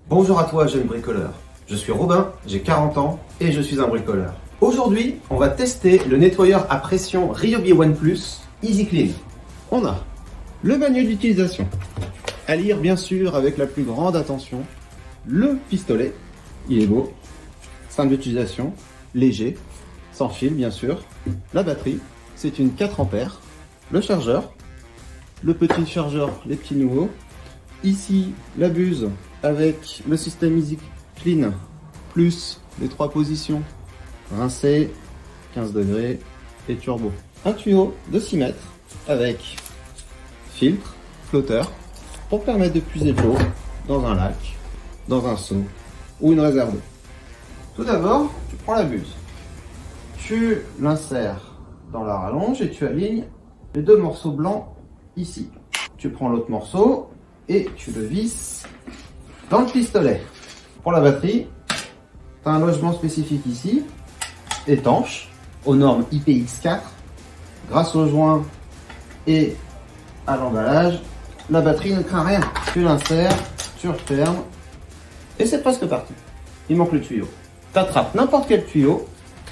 Bonjour à toi jeune bricoleur, je suis Robin, j'ai 40 ans et je suis un bricoleur. Aujourd'hui, on va tester le nettoyeur à pression Ryobi One Plus Easy Clean. On a le manuel d'utilisation, à lire bien sûr avec la plus grande attention, le pistolet, il est beau, simple d'utilisation, léger, sans fil bien sûr, la batterie, c'est une 4 ampères, le chargeur, le petit chargeur, les petits nouveaux, ici la buse avec le système Easy Clean plus les 3 positions, rincé, 15 degrés et turbo. Un tuyau de 6 mètres avec filtre, flotteur pour permettre de puiser de l'eau dans un lac, dans un seau ou une réserve d'eau. Tout d'abord, tu prends la buse, tu l'insères dans la rallonge et tu alignes les 2 morceaux blancs ici. Tu prends l'autre morceau et tu le visses dans le pistolet. Pour la batterie, tu as un logement spécifique ici, étanche, aux normes IPX4. Grâce au joint et à l'emballage, la batterie ne craint rien. Tu l'insères, tu refermes et c'est presque parti. Il manque le tuyau. Tu attrapes n'importe quel tuyau,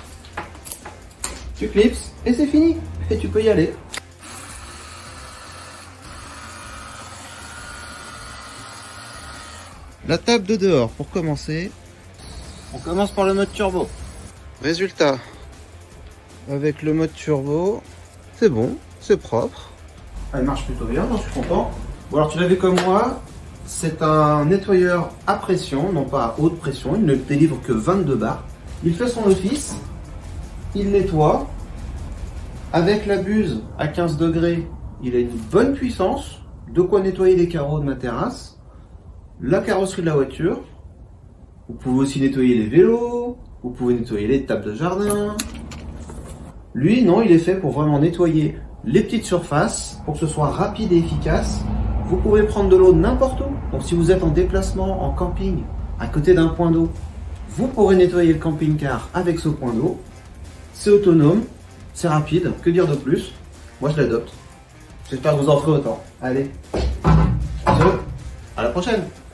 tu clipses et c'est fini. Et tu peux y aller. La table de dehors pour commencer. On commence par le mode turbo. Résultat, avec le mode turbo, c'est bon, c'est propre. Elle marche plutôt bien, j'en suis content. Bon alors tu l'as vu comme moi, c'est un nettoyeur à pression, non pas à haute pression, il ne délivre que 22 bars. Il fait son office, il nettoie. Avec la buse à 15 degrés, il a une bonne puissance, de quoi nettoyer les carreaux de ma terrasse. La carrosserie de la voiture, vous pouvez aussi nettoyer les vélos, vous pouvez nettoyer les tables de jardin. Lui, non, il est fait pour vraiment nettoyer les petites surfaces, pour que ce soit rapide et efficace. Vous pouvez prendre de l'eau n'importe où. Donc si vous êtes en déplacement, en camping, à côté d'un point d'eau, vous pourrez nettoyer le camping-car avec ce point d'eau. C'est autonome, c'est rapide, que dire de plus? Moi je l'adopte. J'espère que vous en ferez autant. Allez, à la prochaine!